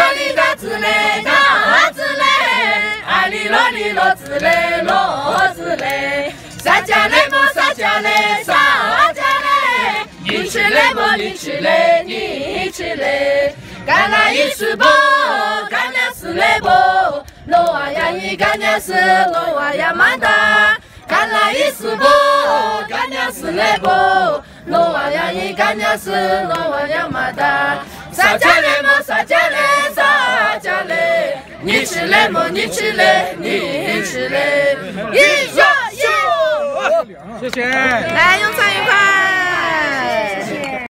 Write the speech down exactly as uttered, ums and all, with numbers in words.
里嘎子嘞嘎子嘞，阿里罗里罗子嘞罗子嘞，撒家嘞么撒家嘞撒家嘞，你吃嘞么你吃嘞你吃嘞，干那一是不干那是嘞不，罗瓦呀一干那是罗瓦呀嘛哒。干那一是不，干那是嘞不，罗瓦呀一干那是罗瓦呀嘛哒，撒家嘞么撒家嘞撒家嘞，你吃嘞么你吃嘞你吃嘞，一下一， 谢谢， 来用餐愉快。